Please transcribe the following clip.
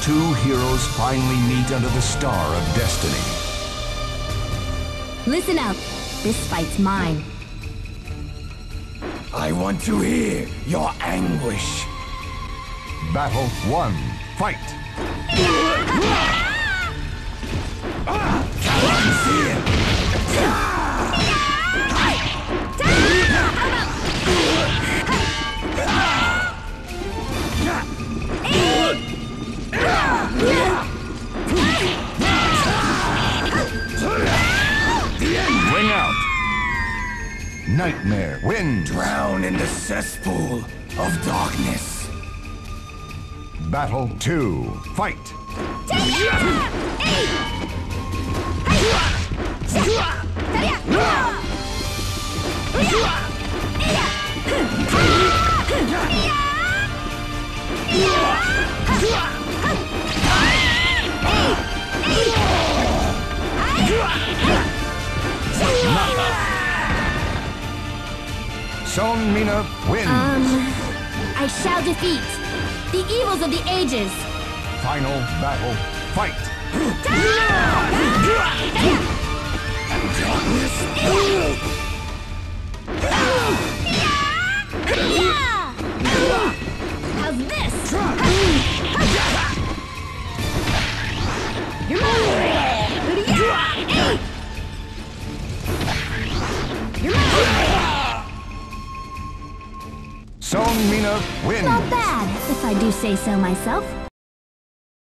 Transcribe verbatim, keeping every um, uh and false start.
two heroes finally meet under the star of destiny. Listen up. This fight's mine. I want to hear your anguish. Battle one. Fight! Ring out! Nightmare wins! Drown in the cesspool of darkness. Battle two. Fight! Seong wins. Um, I shall defeat the evils of the ages. Final battle. Fight! How's this? Seong wins. Not bad, if I do say so myself.